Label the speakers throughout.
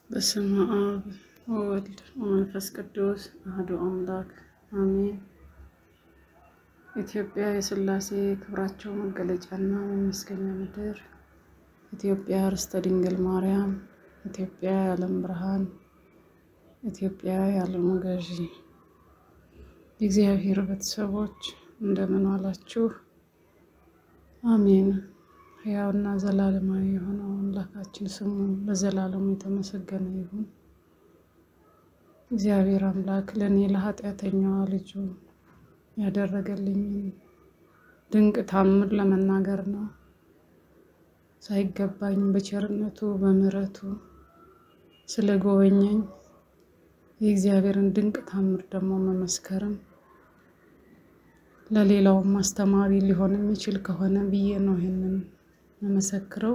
Speaker 1: በስመ አብ ወወልድ ወመንፈስ ቅዱስ አሐዱ አምላክ አሜን። ኢትዮጵያ የሥላሴ ክብራቸው መገለጫና መመስገኛ ምድር፣ ኢትዮጵያ ርስተ ድንግል ማርያም፣ ኢትዮጵያ የዓለም ብርሃን፣ ኢትዮጵያ የዓለም ገዢ። የእግዚአብሔር ቤተሰቦች እንደምን ዋላችሁ? አሜን። ሕያውና ዘላለማዊ የሆነው አምላካችን ስሙ ለዘላለሙ የተመሰገነ ይሁን። እግዚአብሔር አምላክ ለኔ ለኃጢአተኛዋ ልጁ ያደረገልኝ ድንቅ ታምር ለመናገር ነው። ሳይገባኝ በቸርነቱ በምሕረቱ ስለጎበኘኝ የእግዚአብሔርን ድንቅ ታምር ደግሞ መመስከርም ለሌላው ማስተማሪ ሊሆን የሚችል ከሆነ ብዬ ነው ይሄንን መመስክረው።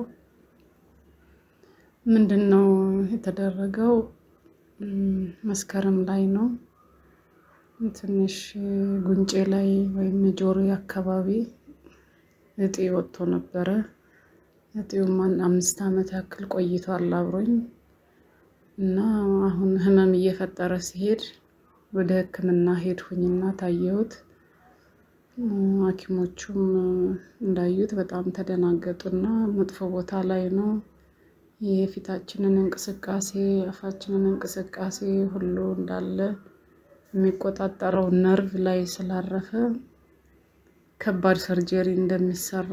Speaker 1: ምንድነው የተደረገው? መስከረም ላይ ነው ትንሽ ጉንጬ ላይ ወይም ጆሮዬ አካባቢ እጢ ወጥቶ ነበረ። እጢውም 5 ዓመት ያክል ቆይቷል አብሮኝ እና አሁን ህመም እየፈጠረ ሲሄድ ወደ ሕክምና ሄድኩኝና ታየሁት። ሐኪሞቹም እንዳዩት በጣም ተደናገጡና መጥፎ ቦታ ላይ ነው፣ የፊታችንን እንቅስቃሴ አፋችንን እንቅስቃሴ ሁሉ እንዳለ የሚቆጣጠረው ነርቭ ላይ ስላረፈ ከባድ ሰርጀሪ እንደሚሰራ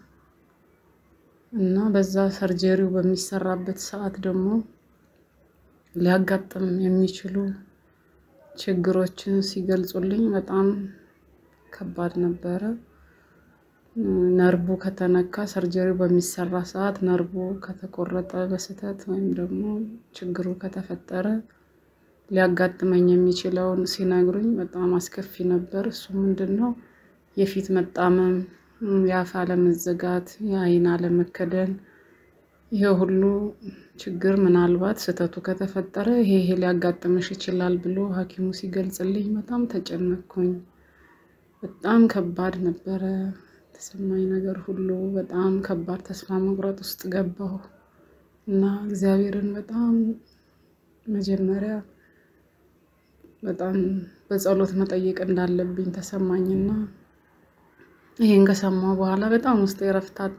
Speaker 1: እና በዛ ሰርጀሪው በሚሰራበት ሰዓት ደግሞ ሊያጋጥም የሚችሉ ችግሮችን ሲገልጹልኝ በጣም ከባድ ነበረ። ነርቡ ከተነካ ሰርጀሪው በሚሰራ ሰዓት ነርቡ ከተቆረጠ በስተት ወይም ደግሞ ችግሩ ከተፈጠረ ሊያጋጥመኝ የሚችለውን ሲነግሩኝ በጣም አስከፊ ነበር። እሱ ምንድነው? የፊት መጣመም፣ የአፍ አለመዘጋት፣ የአይን አለመከደን፣ ይሄ ሁሉ ችግር ምናልባት ስተቱ ከተፈጠረ ይሄ ሊያጋጥምሽ ይችላል ብሎ ሐኪሙ ሲገልጽልኝ በጣም ተጨነቅኩኝ። በጣም ከባድ ነበረ ተሰማኝ ነገር ሁሉ በጣም ከባድ ተስፋ መቁረጥ ውስጥ ገባሁ እና እግዚአብሔርን በጣም መጀመሪያ በጣም በጸሎት መጠየቅ እንዳለብኝ ተሰማኝና ይሄን ከሰማሁ በኋላ በጣም ውስጤ ረፍት አጣ።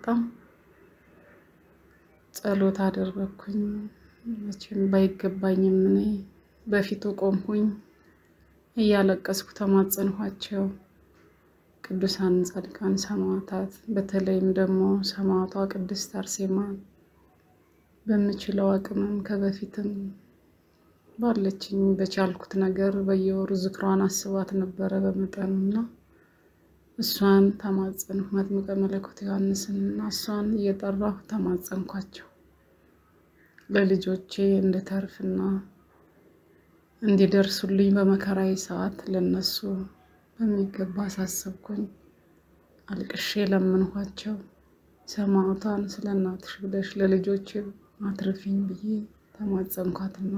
Speaker 1: ጸሎት አደረኩኝ። መቼም ባይገባኝም እኔ በፊቱ ቆምኩኝ፣ እያለቀስኩ ተማጸንኋቸው። ቅዱሳን ጻድቃን ሰማዕታት፣ በተለይም ደግሞ ሰማዕቷ ቅድስት አርሴማ በምችለው አቅምም ከበፊትም ባለችኝ በቻልኩት ነገር በየወሩ ዝክሯን አስባት ነበረ በመጠኑና እሷን ተማጸንኩ። መጥምቀ መለኮት ዮሐንስንና እሷን እየጠራሁ ተማጸንኳቸው ለልጆቼ እንድተርፍና እንዲደርሱልኝ በመከራዬ ሰዓት ለነሱ በሚገባ አሳሰብኩኝ። አልቅሼ ለምንኋቸው ሰማዕቷን ስለናትሽ ብለሽ ለልጆቼ አትርፊኝ ብዬ ተማጸንኳትና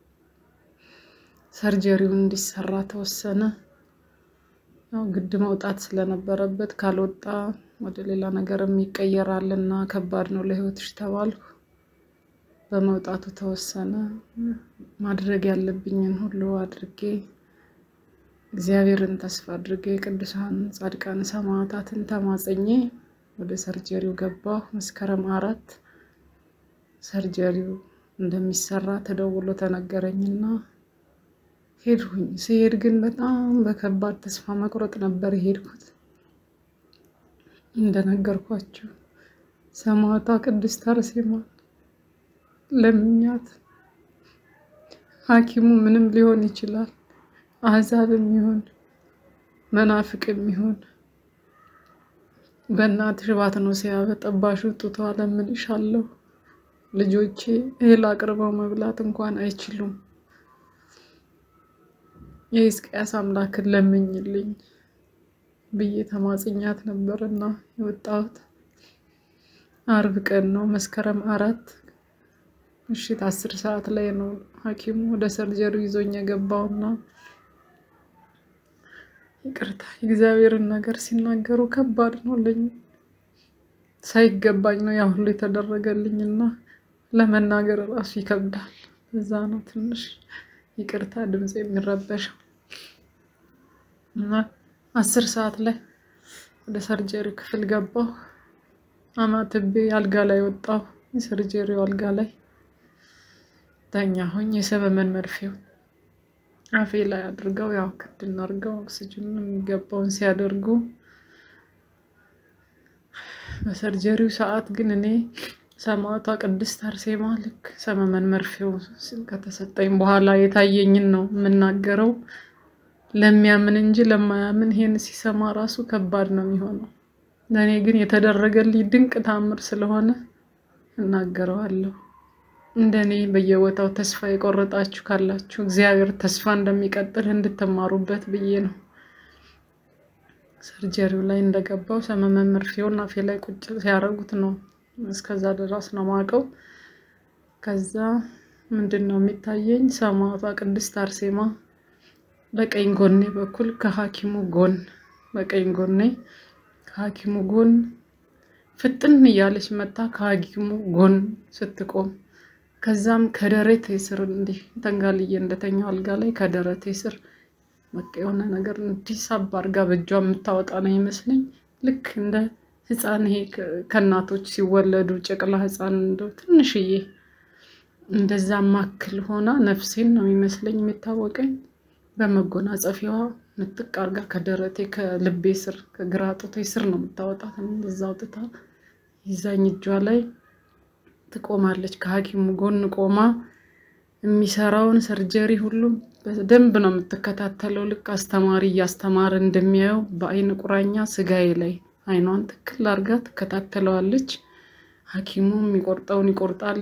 Speaker 1: ሰርጀሪውን እንዲሰራ ተወሰነ። ያው ግድ መውጣት ስለነበረበት ካልወጣ ወደ ሌላ ነገር የሚቀየራልና ከባድ ነው ለህይወትሽ ተባልኩ። በመውጣቱ ተወሰነ። ማድረግ ያለብኝን ሁሉ አድርጌ እግዚአብሔርን ተስፋ አድርጌ ቅዱሳን ጻድቃን ሰማዕታትን ተማጸኜ ወደ ሰርጀሪው ገባሁ። መስከረም 4 ሰርጀሪው እንደሚሰራ ተደውሎ ተነገረኝና ሄድኩኝ። ሲሄድ ግን በጣም በከባድ ተስፋ መቁረጥ ነበር ሄድኩት። እንደነገርኳችሁ ሰማዕቷ ቅድስት አርሴማ ለምኛት ሐኪሙ ምንም ሊሆን ይችላል፣ አሕዛብም ይሁን መናፍቅም ይሁን በእናትሽ ባትኖ ሲያበጠባሹ ጡቷ ለምንሻለሁ፣ ልጆቼ እህል አቅርበው መብላት እንኳን አይችሉም፣ የሕዝቅያስ አምላክን ለምኝልኝ ብዬ ተማጽኛት ነበርና የወጣሁት ዓርብ ቀን ነው። መስከረም 4 ምሽት 10 ሰዓት ላይ ነው ሐኪሙ ወደ ሰርጀሪው ይዞኝ የገባውና ይቅርታ እግዚአብሔርን ነገር ሲናገሩ ከባድ ነው ለኝ። ሳይገባኝ ነው ያ ሁሉ የተደረገልኝና ለመናገር ራሱ ይከብዳል። እዛ ነው ትንሽ ይቅርታ ድምጽ የሚረበሸው። እና 10 ሰዓት ላይ ወደ ሰርጀሪ ክፍል ገባሁ። አማትቤ አልጋ ላይ ወጣሁ። የሰርጀሪው አልጋ ላይ ተኛሁኝ። የሰበመን መርፌው አፌ ላይ አድርገው ያው ክድን አድርገው ኦክሲጅን የሚገባውን ሲያደርጉ በሰርጀሪው ሰዓት ግን እኔ ሰማዕቷ ቅድስት አርሴማ ልክ ሰመመን መርፌው ከተሰጠኝ በኋላ የታየኝን ነው የምናገረው። ለሚያምን እንጂ ለማያምን ይሄን ሲሰማ ራሱ ከባድ ነው የሚሆነው። ለኔ ግን የተደረገልኝ ድንቅ ታምር ስለሆነ እናገረዋለሁ። እንደኔ በየቦታው ተስፋ የቆረጣችሁ ካላችሁ እግዚአብሔር ተስፋ እንደሚቀጥል እንድትማሩበት ብዬ ነው። ሰርጀሪው ላይ እንደገባው ሰመመን መርፌውን አፌ ላይ ቁጭ ሲያረጉት ነው እስከዛ ድረስ ነው ማቀው። ከዛ ምንድነው የሚታየኝ? ሰማዕቷ ቅድስት አርሴማ በቀኝ ጎኔ በኩል ከሐኪሙ ጎን በቀኝ ጎኔ ከሐኪሙ ጎን ፍጥን እያለች መጣ ከሐኪሙ ጎን ስትቆም ከዛም ከደረቴ ስር እንዲህ ተንጋልዬ እንደተኛው አልጋ ላይ ከደረቴ ስር በቃ የሆነ ነገር እንዲሳብ አርጋ በእጇ የምታወጣ ነው ይመስለኝ። ልክ እንደ ህፃን ይሄ ከናቶች ሲወለዱ ጨቅላ ህፃን እንደው ትንሽዬ እንደዛ ማክል ሆና ነፍሴን ነው ይመስለኝ የሚታወቀኝ። በመጎናጸፊያዋ ምጥቅ አርጋ ከደረቴ ከልቤ ስር ከግራ ጡቴ ስር ነው የምታወጣት። እንደዛው ጥታ ይዛኝ እጇ ላይ ትቆማለች። ከሐኪሙ ጎን ቆማ የሚሰራውን ሰርጀሪ ሁሉ በደንብ ነው የምትከታተለው። ልክ አስተማሪ ያስተማረ እንደሚያየው በአይን ቁራኛ ስጋዬ ላይ አይኗን ትክክል አርጋ ተከታተለዋለች። ሐኪሙ የሚቆርጠውን ይቆርጣል፣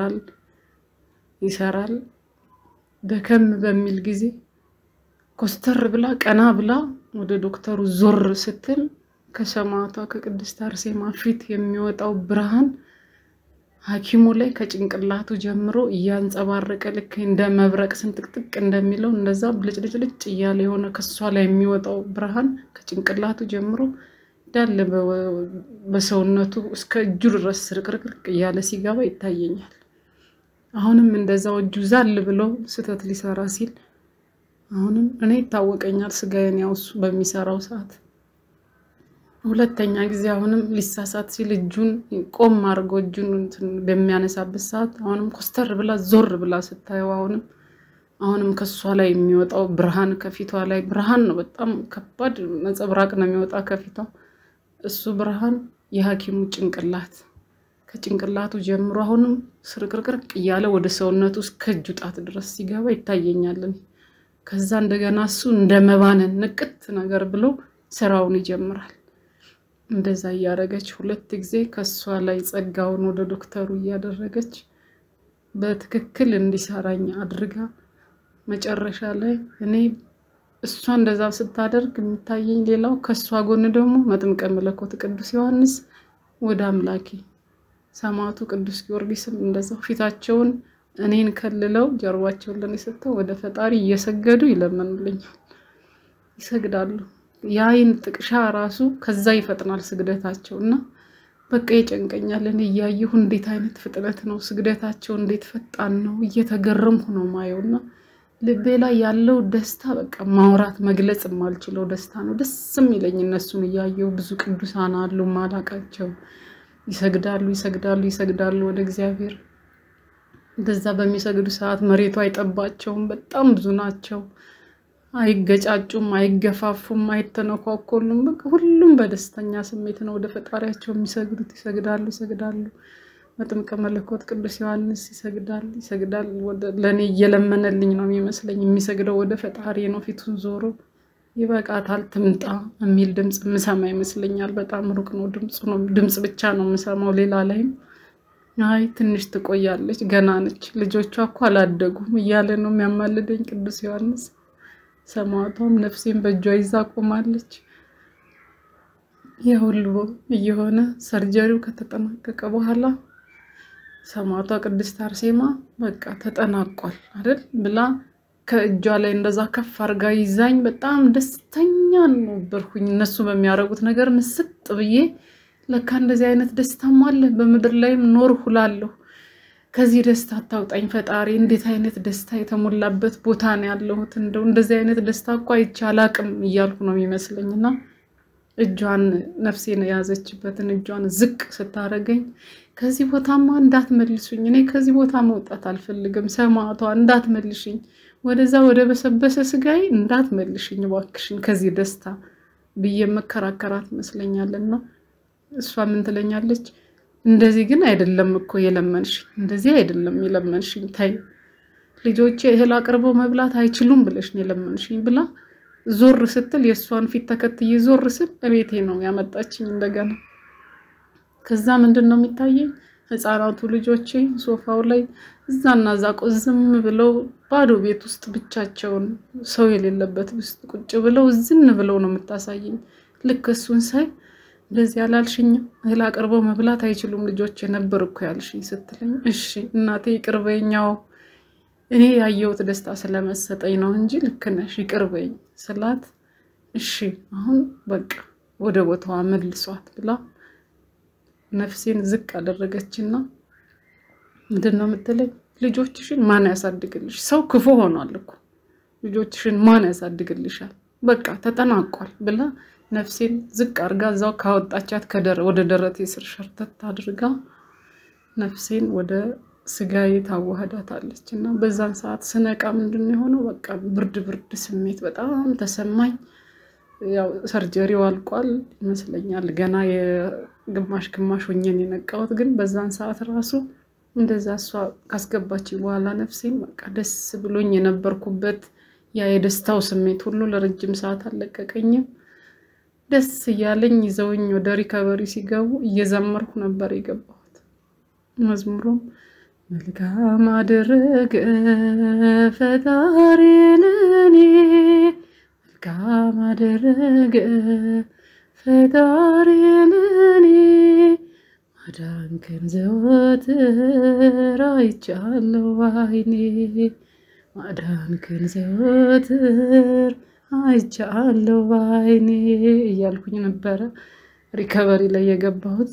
Speaker 1: ይሰራል። ደከም በሚል ጊዜ ኮስተር ብላ ቀና ብላ ወደ ዶክተሩ ዞር ስትል ከሰማዕቷ ከቅድስት አርሴማ ፊት የሚወጣው ብርሃን ሐኪሙ ላይ ከጭንቅላቱ ጀምሮ እያንጸባረቀ ልክ እንደ መብረቅ ስንጥቅጥቅ እንደሚለው እንደዛ ብልጭልጭልጭ እያለ የሆነ ከሷ ላይ የሚወጣው ብርሃን ከጭንቅላቱ ጀምሮ ዳለ በሰውነቱ እስከ እጁ ድረስ ስርቅርቅርቅ እያለ ሲገባ ይታየኛል። አሁንም እንደዛው እጁ ዛል ብሎ ስተት ሊሰራ ሲል አሁንም እኔ ታወቀኛል ስጋዬን ያውስ በሚሰራው ሰዓት። ሁለተኛ ጊዜ አሁንም ሊሳሳት ሲል እጁን ቆም አርጎ እጁን በሚያነሳበት ሰዓት አሁንም ኮስተር ብላ ዞር ብላ ስታየው አሁንም ከሷ ላይ የሚወጣው ብርሃን ከፊቷ ላይ ብርሃን ነው። በጣም ከባድ ነጸብራቅ ነው የሚወጣ ከፊቷ። እሱ ብርሃን የሐኪሙ ጭንቅላት ከጭንቅላቱ ጀምሮ አሁንም ስርቅርቅርቅ እያለ ወደ ሰውነቱ እስከ እጁ ጣት ድረስ ሲገባ ይታየኛል። ከዛ እንደገና እሱ እንደመባነን ንቅት ነገር ብሎ ስራውን ይጀምራል። እንደዛ ያረጋች ሁለት ጊዜ ከሷ ላይ ጸጋውን ወደ ዶክተሩ ያደረገች በትክክል እንዲሰራኝ አድርጋ መጨረሻ ላይ እኔ እሷ እንደዛ ስታደርግ የሚታየኝ ሌላው ከሷ ጎን ደግሞ መጥምቀ መለኮት ቅዱስ ዮሐንስ ወደ አምላኬ ሰማዕቱ ቅዱስ ጊዮርጊስም እንደዛው ፊታቸውን እኔን ከልለው ጀርባቸውን ለኔ ሰጥተው ወደ ፈጣሪ እየሰገዱ ይለምኑልኛል፣ ይሰግዳሉ። ያይን ጥቅሻ ራሱ ከዛ ይፈጥናል ስግደታቸውና በቃ ይጨንቀኛል። እኔ ያየሁ እንዴት አይነት ፍጥነት ነው ስግደታቸው እንዴት ፈጣን ነው እየተገረምኩ ነው ማየውና ልቤ ላይ ያለው ደስታ በቃ ማውራት መግለጽ የማልችለው ደስታ ነው። ደስም ይለኝ እነሱን ያየው ብዙ ቅዱሳን አሉ ማላቃቸው ይሰግዳሉ ወደ እግዚአብሔር። እንደዛ በሚሰግዱ ሰዓት መሬቱ አይጠባቸውም፣ በጣም ብዙ ናቸው። አይገጫጩም፣ አይገፋፉም፣ አይተነኳኮሉም። በቃ ሁሉም በደስተኛ ስሜት ነው ወደ ፈጣሪያቸው የሚሰግዱት። ይሰግዳሉ። መጥምቀ መለኮት ቅዱስ ዮሐንስ ይሰግዳል። ለኔ እየለመነልኝ ነው የሚመስለኝ። የሚሰግደው ወደ ፈጣሪ ነው ፊቱን ዞሮ። ይበቃታል ትምጣ የሚል ድምጽ ምሰማ ይመስለኛል። በጣም ሩቅ ነው ድምጽ ብቻ ነው ምሰማው። ሌላ ላይም አይ ትንሽ ትቆያለች ገና ነች ልጆቿ እኮ አላደጉም እያለ ነው የሚያማልደኝ ቅዱስ ዮሐንስ። ሰማዕቷም ነፍሴን በእጇ ይዛ ቆማለች። የሁሉ እየሆነ ሰርጀሪው ከተጠናቀቀ በኋላ ሰማዕቷ ቅድስት አርሴማ በቃ ተጠናቋል አይደል ብላ ከእጇ ላይ እንደዛ ከፍ አርጋ ይዛኝ በጣም ደስተኛ ነበርኩኝ። እነሱ በሚያረጉት ነገር ምስጥ ብዬ ለካ እንደዚህ አይነት ደስታም አለ በመድር ላይም ኖር ሁላለሁ። ከዚህ ደስታ አታውጣኝ ፈጣሪ እንዴት አይነት ደስታ የተሞላበት ቦታ ነው ያለሁት እንደው እንደዚህ አይነት ደስታ እኮ አይቻል አቅም እያልኩ ነው የሚመስለኝና እጇን ነፍሴን ያዘችበትን እጇን ዝቅ ስታረገኝ ከዚህ ቦታማ እንዳትመልሱኝ እኔ ከዚህ ቦታ መውጣት አልፈልግም ሰማዕቷ እንዳትመልሽኝ ወደዛ ወደ በሰበሰ ስጋይ እንዳትመልሽኝ ባክሽን ከዚህ ደስታ ብዬ መከራከራት መስለኛልና እሷ ምን ትለኛለች እንደዚህ ግን አይደለም እኮ የለመንሽ እንደዚህ አይደለም የለመንሽኝ ታይ ልጆቼ እህል አቅርበው መብላት አይችሉም ብለሽ ነው የለመንሽኝ ብላ ዞር ስትል የሷን ፊት ተከትዬ ዞር ስል እቤቴ ነው ያመጣችኝ እንደገና ከዛ ምንድነው የሚታየኝ ህፃናቱ ልጆቼ ሶፋው ላይ እዛና እዛ ቆዝም ብለው ባዶ ቤት ውስጥ ብቻቸውን ሰው የሌለበት ውስጥ ቁጭ ብለው ዝን ብለው ነው የምታሳየኝ ልክ እሱን ሳይ እንደዚህ ያላልሽኝ እህል አቅርበው መብላት አይችሉም ልጆቼ ነበር እኮ ያልሽኝ ስትለኝ እሺ እናቴ ይቅርበኛው እኔ ያየሁት ደስታ ስለመሰጠኝ ነው እንጂ ልክ ነሽ ይቅርበኝ ስላት እሺ አሁን በቃ ወደ ቦታዋ መልሷት ብላ ነፍሴን ዝቅ አደረገችና ምንድነው የምትለኝ ልጆችሽን ማን ያሳድግልሽ ሰው ክፉ ሆኗል እኮ ልጆችሽን ማን ያሳድግልሻል በቃ ተጠናቋል ብላ ነፍሴን ዝቅ አርጋ ዛው ካወጣቻት ወደ ደረቴ ስር ሸርተት አድርጋ ነፍሴን ወደ ስጋዬ ታዋህዳታለችና በዛን ሰዓት ስነቃ ምንድነው የሆነው በቃ ብርድ ስሜት በጣም ተሰማኝ ያው ሰርጀሪው አልቋል ይመስለኛል ገና የግማሽ ሆኜን የነቃሁት ግን በዛን ሰዓት ራሱ እንደዛ እሷ ካስገባች በኋላ ነፍሴን በቃ ደስ ብሎኝ የነበርኩበት ያ የደስታው ስሜት ሁሉ ለረጅም ሰዓት አለቀቀኝም ደስ ያለኝ ይዘውኝ ወደ ሪከቨሪ ሲገቡ እየዘመርኩ ነበር የገባሁት መዝሙሩም መልካም አደረገ ፈጣሪ ለኔ መልካም አደረገ ፈጣሪ ለኔ ማዳንከን ዘወትር አይቻለሁ ባይኔ ማዳንከን ዘወትር አይቻለሁ ባይኔ እያልኩኝ ነበር ሪከቨሪ ላይ የገባሁት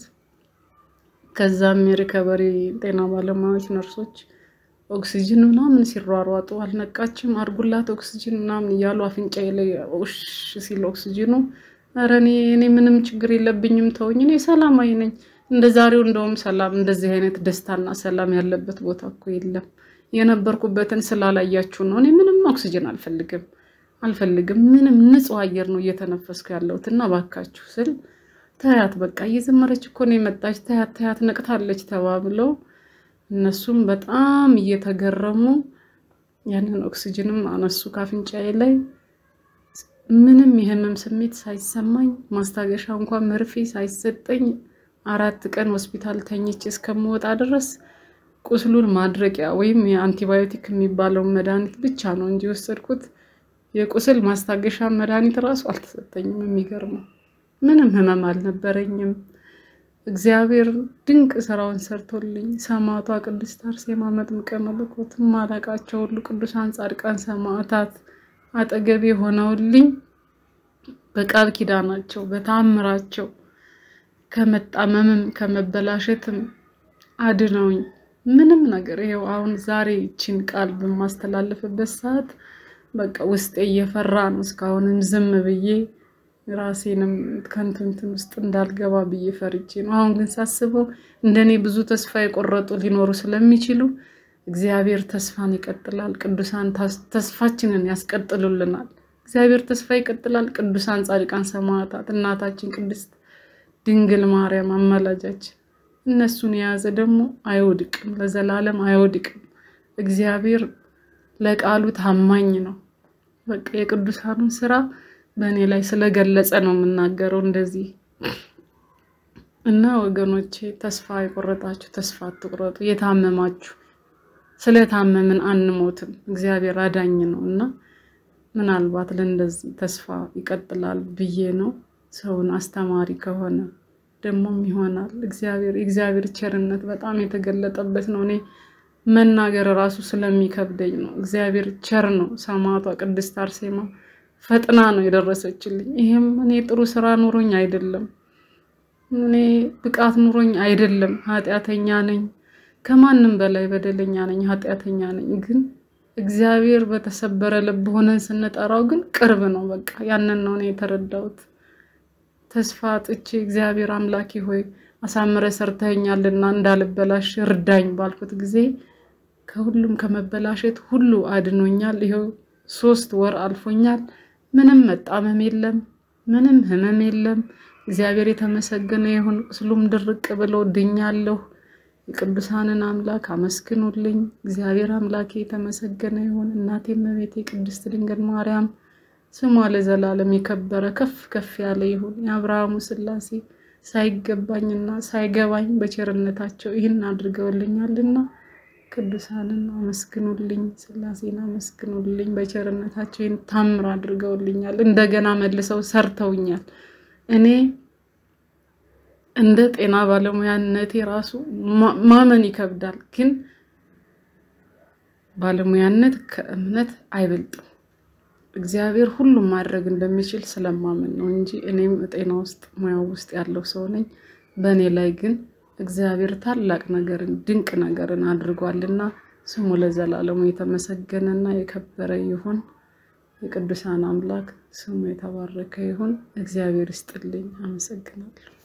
Speaker 1: ከዛም የሪከቨሪ ጤና ባለሙያዎች ነርሶች ኦክሲጅን ምናምን ሲሯሯጡ አልነቃችም አርጉላት ኦክሲጅን ምናምን እያሉ አፍንጫዬ ላይ ኡሽ ሲል ኦክሲጅኑ አረኔ እኔ ምንም ችግር የለብኝም ተውኝ እኔ ሰላማዊ ነኝ እንደዛሬው እንደውም ሰላም እንደዚህ አይነት ደስታና ሰላም ያለበት ቦታ እኮ የለም የነበርኩበትን ስላላያችሁ ነው እኔ ምንም ኦክሲጅን አልፈልግም ምንም ንጹህ አየር ነው እየተነፈስኩ ያለውትና ባካችሁ ስል ታያት በቃ እየዘመረች እኮ ነው የመጣች ታያት ነቅታለች ተባብለው እነሱም በጣም እየተገረሙ ያንን ኦክሲጅንም አነሱ ካፍንጫዬ ላይ ምንም የህመም ስሜት ሳይሰማኝ ማስታገሻ እንኳን መርፌ ሳይሰጠኝ 4 ቀን ሆስፒታል ተኝቼ እስከምወጣ ድረስ ቁስሉን ማድረቂያ ወይም የአንቲባዮቲክ የሚባለው መድኃኒት ብቻ ነው እንጂ ወሰድኩት የቁስል ማስታገሻ መድኃኒት ራሱ አልተሰጠኝም የሚገርመው ምንም ህመም አልነበረኝም እግዚአብሔር ድንቅ ስራውን ሰርቶልኝ ሰማዕቷ ቅድስት አርሴማ መጥምቀ መለኮት ማላቃቸው ሁሉ ቅዱሳን ጻድቃን ሰማዕታት አጠገቤ ሆነውልኝ በቃል ኪዳናቸው በታምራቸው ከመጣመምም ከመበላሸትም አድነውኝ ምንም ነገር ይሄው አሁን ዛሬ እቺን ቃል በማስተላለፍበት ሰዓት በቃ ውስጤ እየፈራ ነው እስካሁንም ዝም ብዬ ራሴንም ከንቱንትን ውስጥ እንዳልገባ ብዬ ፈርቼ ነው አሁን ግን ሳስበው እንደኔ ብዙ ተስፋ የቆረጡ ሊኖሩ ስለሚችሉ እግዚአብሔር ተስፋን ይቀጥላል ቅዱሳን ተስፋችንን ያስቀጥሉልናል እግዚአብሔር ተስፋ ይቀጥላል ቅዱሳን ጻድቃን ሰማዕታት እናታችን ቅድስት ድንግል ማርያም አማላጃችን እነሱን ያዘ ደግሞ አይወድቅም ለዘላለም አይወድቅም እግዚአብሔር ለቃሉ ታማኝ ነው በቃ የቅዱሳኑን ስራ በእኔ ላይ ስለገለጸ ነው የምናገረው እንደዚህ እና ወገኖቼ ተስፋ ይቆረጣችሁ ተስፋ አትቆረጡ የታመማችሁ ስለታመምን አንሞትም እግዚአብሔር አዳኝ ነውና ምናልባት ለእንደዚህ ተስፋ ይቀጥላል ብዬ ነው ሰውን አስተማሪ ከሆነ ደሞም ይሆናል እግዚአብሔር ቸርነት በጣም የተገለጠበት ነው እኔ መናገር ራሱ ስለሚከብደኝ ነው እግዚአብሔር ቸር ነው ሰማዕቷ ቅድስት አርሴማ ፈጥና ነው የደረሰችልኝ ይሄም እኔ ጥሩ ስራ ኑሮኝ አይደለም እኔ ብቃት ኑሮኝ አይደለም ኃጢያተኛ ነኝ ከማንም በላይ በደለኛ ነኝ ኃጢያተኛ ነኝ ግን እግዚአብሔር በተሰበረ ልብ ሆነን ስንጠራው ግን ቅርብ ነው በቃ ያንን ነው እኔ የተረዳሁት ተስፋ አጥቼ እግዚአብሔር አምላኬ ሆይ አሳምረ ሰርተኛልና እንዳልበላሽ እርዳኝ ባልኩት ጊዜ ከሁሉም ከመበላሸት ሁሉ አድኖኛል ይሄው 3 ወር አልፎኛል ምንም መጣመም የለም ምንም ህመም የለም እግዚአብሔር የተመሰገነ ይሁን ቁስሉም ድርቅ ብሎ ድኛለሁ የቅዱሳንን አምላክ አመስግኑልኝ እግዚአብሔር አምላኬ የተመሰገነ ይሁን እናቴ እመቤቴ ቅድስት ድንግል ማርያም ስሟ ለዘላለም የከበረ ከፍ ከፍ ያለ ይሁን የአብርሃሙ ሥላሴ ሳይገባኝና ሳይገባኝ በቸርነታቸው ይህን አድርገውልኛልና ቅዱሳንን አመስግኑልኝ ሥላሴን አመስግኑልኝ በቸርነታቸው ይህን ታምር አድርገውልኛል እንደገና መልሰው ሰርተውኛል እኔ እንደ ጤና ባለሙያነቴ ራሱ ማመን ይከብዳል ግን ባለሙያነት ከእምነት አይበልጥም እግዚአብሔር ሁሉም ማድረግ እንደሚችል ስለማመን ነው እንጂ እኔም ጤና ውስጥ ሙያው ውስጥ ያለው ሰው ነኝ በእኔ ላይ ግን እግዚአብሔር ታላቅ ነገርን ድንቅ ነገርን አድርጓልና ስሙ ለዘላለሙ የተመሰገነና የከበረ ይሁን የቅዱሳን አምላክ ስሙ የተባረከ ይሁን እግዚአብሔር ይስጥልኝ አመሰግናለሁ